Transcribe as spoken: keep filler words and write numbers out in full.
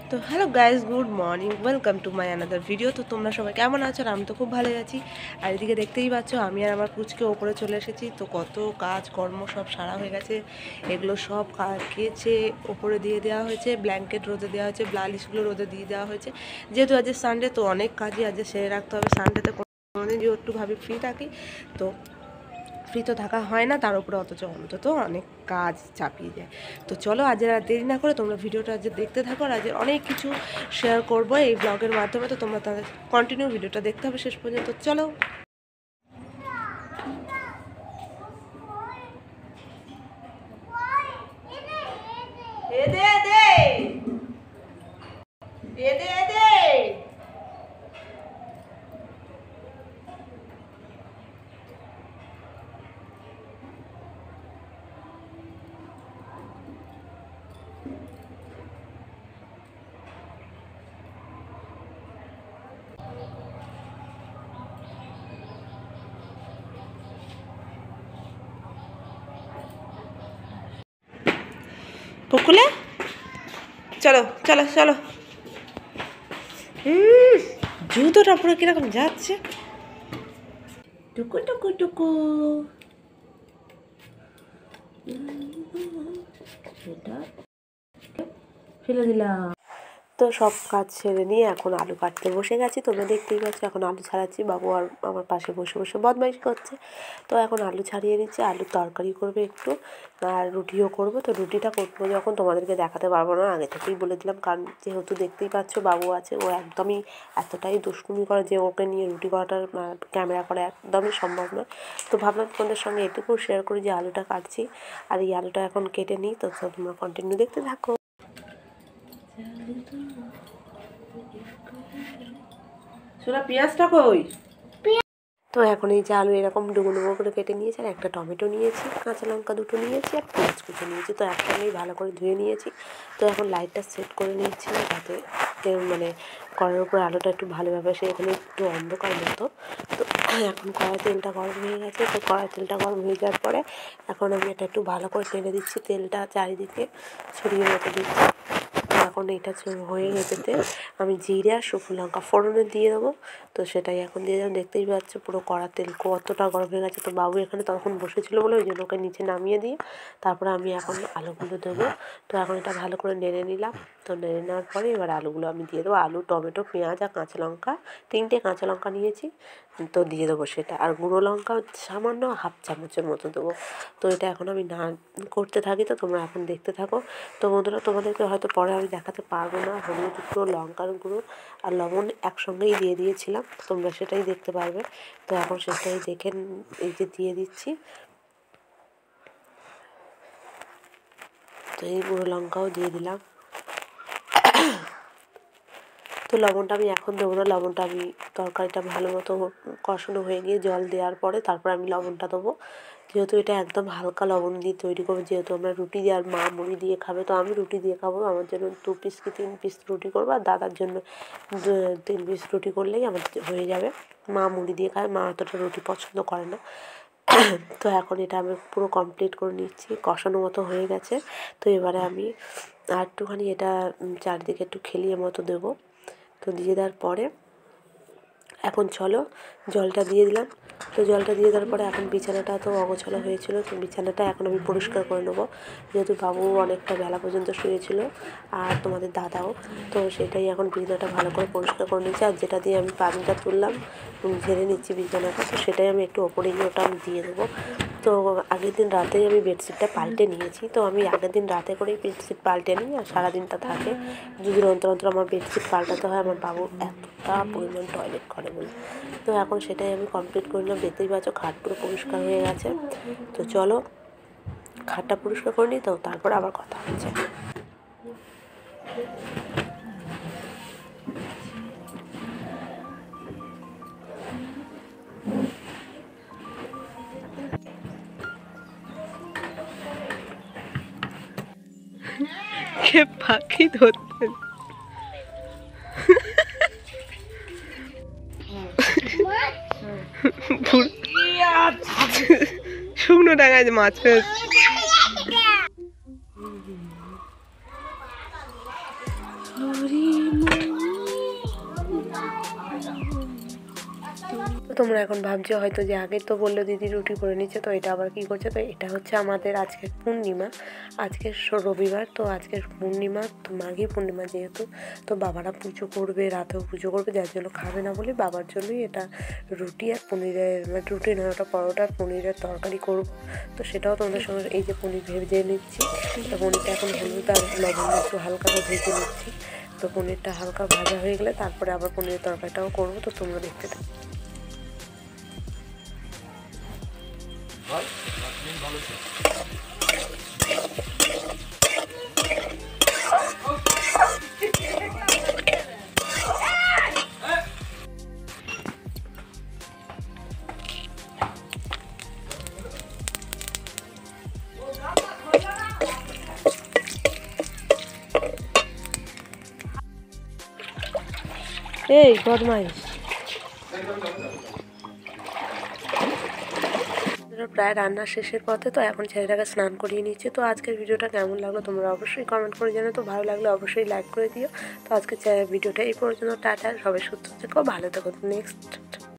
তো hello guys, good morning, welcome to my another video. তো তোমরা সবাই কেমন আছো? আর আমি তো খুব ভালোই আছি। আর এদিকে দেখতেই পাচ্ছ আমি আর আমার পুচকে ওপরে চলে এসেছি। তো কত কাজ কর্ম সব সারা হয়ে গেছে, এগুলো সব কেচে ওপরে দিয়ে দেওয়া হয়েছে, ব্ল্যাঙ্কেট রোদে দেওয়া হয়েছে, ব্লালিশগুলো রোদে দিয়ে দেওয়া হয়েছে। যেহেতু আজ সানডে, তো অনেক কাজই আজ সেরে রাখতে হবে। সানডেতে কোনোদিন যে একটু ভাবি ফ্রি থাকি, তো ফ্রি তো থাকা হয় না, তার উপরে অথচ অন্তত অনেক কাজ চাপিয়ে যায়। তো চলো আজ আর দেরি না করে তোমরা ভিডিওটা আজ দেখতে থাকো। আর আজ অনেক কিছু শেয়ার করবো এই ব্লগের মাধ্যমে, তো তোমরা তাদের কন্টিনিউ ভিডিওটা দেখতে হবে শেষ পর্যন্ত। চলো। পুকুলে চলো চলো চলো। হুম, জুতোটা পুরো কিরকম যাচ্ছে। টুকু টুকু টুকু এটা ফেলে দিলাম। তো সব কাজ সেরে নিয়ে এখন আলু কাটতে বসে গেছি। তোমরা দেখতেই পাচ্ছ এখন আলু ছাড়াচ্ছি। বাবু আর আমার পাশে বসে বসে বদমাইশ করছে। তো এখন আলু ছাড়িয়ে নিচ্ছি। আলুর তরকারি করবে একটু, আর রুটিও করবো। তো রুটিটা করবো যখন তোমাদেরকে দেখাতে পারবো না, আগে থেকেই বলে দিলাম, কারণ যেহেতু দেখতেই পাচ্ছ বাবু আছে, ও একদমই এতটাই দুষ্টুমি করে যে ওকে নিয়ে রুটি করাটার ক্যামেরা করা একদমই সম্ভব নয়। তো ভাবলাম তোমাদের সঙ্গে এটুকু শেয়ার করি যে আলুটা কাটছি। আর এই আলুটা এখন কেটে নিই। তো তোমরা কন্টিনিউ দেখতে থাকো। শোনা, পেঁয়াজটা কই? তো এখন এই যে আলু এরকম ডুবো ডুবো করে কেটে নিয়েছি, আর একটা টমেটো নিয়েছি, কাঁচা লঙ্কা দুটো নিয়েছি, আর পেঁয়াজ কুচো নিয়েছি। তো একসঙ্গেই ভালো করে ধুয়ে নিয়েছি। তো এখন লাইটটা সেট করে নিচ্ছি যাতে মানে কড়ার উপর আলুটা একটু ভালোভাবে আসে। এখানে একটু অন্ধকার মতো। তো এখন কড়াই তেলটা গরম হয়ে গেছে। তো কড়াই তেলটা গরম হয়ে যাওয়ার পরে এখন আমি এটা একটু ভালো করে টেনে দিচ্ছি, তেলটা চারিদিকে ছড়িয়ে মতো দিচ্ছি। এখন এটা হয়ে যেতে আমি জিরে আর শুকনো লঙ্কা ফোড়নে দিয়ে দেবো। তো সেটাই এখন দিয়ে যাবো। দেখতেই পাচ্ছ পুরো কড়া তেল কতটা গরম হয়ে গেছে। তো বাবু এখানে তখন বসেছিল বলে ওই জন্য ওকে নিচে নামিয়ে দিয়ে তারপরে আমি এখন আলুগুলো দেবো। তো এখন এটা ভালো করে নেড়ে নিলাম। তো নেড়ে নেওয়ার পরে এবার আলুগুলো আমি দিয়ে দেবো। আলু, টমেটো, পেঁয়াজ আর কাঁচা লঙ্কা, তিনটে কাঁচা লঙ্কা নিয়েছি, তো দিয়ে দেবো সেটা। আর গুঁড়ো লঙ্কা সামান্য হাফ চামচের মতো দেবো। তো এটা এখন আমি না করতে থাকি। তো তোমরা এখন দেখতে থাকো। তো বন্ধুরা, তোমাদেরকে হয়তো পরে আমি দেখাতে পারবো না, হলুদ গুঁড়ো, লঙ্কার গুঁড়ো আর লবণ একসঙ্গেই দিয়ে দিয়েছিলাম, তোমরা সেটাই দেখতে পারবে। তো এখন সেটাই দেখে এই যে দিয়ে দিচ্ছি। তো এই গুঁড়ো লঙ্কাও দিয়ে দিলাম। তো লবণটা আমি এখন দেবো না, লবণটা আমি তরকারিটা ভালো মতো কষানো হয়ে গিয়ে জল দেওয়ার পরে তারপর আমি লবণটা দেবো। যেহেতু এটা একদম হালকা লবণ দিয়ে তৈরি করবো, যেহেতু আমরা রুটি দিয়ে, আর মা মুড়ি দিয়ে খাবে, তো আমি রুটি দিয়ে খাবো। আমার জন্য দু পিস কি তিন পিস রুটি করবো, আর দাদার জন্য তিন পিস রুটি করলেই আমার হয়ে যাবে। মা মুড়ি দিয়ে খায়, মা অতটা রুটি পছন্দ করে না। তো এখন এটা আমি পুরো কমপ্লিট করে নিচ্ছি, কষানো মতো হয়ে গেছে। তো এবারে আমি আর একটুখানি এটা চারিদিকে একটু খেলিয়ে মতো দেবো। তো দিয়ে দেওয়ার পরে এখন চলো জলটা দিয়ে দিলাম। তো জলটা দিয়ে দেওয়ার পরে এখন বিছানাটা তো অগোছালো হয়েছিল, তো বিছানাটা এখন আমি পরিষ্কার করে নেবো। যেহেতু বাবু অনেকটা বেলা পর্যন্ত শুয়েছিল আর তোমাদের দাদাও, তো সেটাই এখন বিছানাটা ভালো করে পরিষ্কার করে নিচ্ছি। আর যেটা দিয়ে আমি পানিটা তুললাম, ঝেড়ে নিচ্ছি বিছানাটা, তো সেটাই আমি একটু ওপরে গিয়ে ওটা আমি দিয়ে দেবো। তো আগের দিন রাতেই আমি বেডশিটটা পাল্টে নিয়েছি। তো আমি আগের দিন রাতে করেই বেডশিট পাল্টে নিই, আর সারাদিনটা থাকে। দুদিন অন্তর অন্তর আমার বেডশিট পাল্টাতে হয়, আমার বাবু এতটা পরিমাণ টয়লেট করে বলে। তো এখন সেটাই আমি কমপ্লিট করলাম। দেখতেই পাচ্ছ খাট পুরো পরিষ্কার হয়ে গেছে। তো চলো খাটটা পরিষ্কার করে নিই, তো তারপর আবার কথা হচ্ছে। কে পাখি ধরতে শুকনো ডাঙায় মাছ পেয়েছে। তো তোমরা এখন ভাবছো হয়তো যে আগে তো বললো দিদি রুটি করে নিচ্ছে, তো এটা আবার কী করছে। তো এটা হচ্ছে আমাদের আজকের পূর্ণিমা, আজকের রবিবার, তো আজকের পূর্ণিমা, তো মাঘী পূর্ণিমা যেহেতু, তো বাবারা পুজো করবে, রাতেও পুজো করবে, যার জন্য খাবে না বলে বাবার জন্যই এটা রুটি আর পনিরের, মানে রুটি নয় ওটা পরোটা আর পনিরের তরকারি করব। তো সেটাও তোমাদের সঙ্গে, এই যে পনির ভেজে নিচ্ছি, তো পনিরটা এখন হলুদ আর লবণ একটু হালকা ভেজে নিচ্ছি। তো পনিরটা হালকা ভাজা হয়ে গেলে তারপরে আবার পনিরের তরকারিটাও করবো, তো তোমরা দেখতে থাকো। এই বদমাইশ, প্রায় রান্না শেষের পথে, তো এখন ছেলেটাকে স্নান করিয়ে নিচ্ছে। তো আজকের ভিডিওটা কেমন লাগলো তোমরা অবশ্যই কমেন্ট করে জানো, তো ভালো লাগলে অবশ্যই লাইক করে দিও। তো আজকের ভিডিওটা এই পর্যন্ত, টাটা, সবাই সুস্থ থেকো, ভালো থেকো। নেক্সট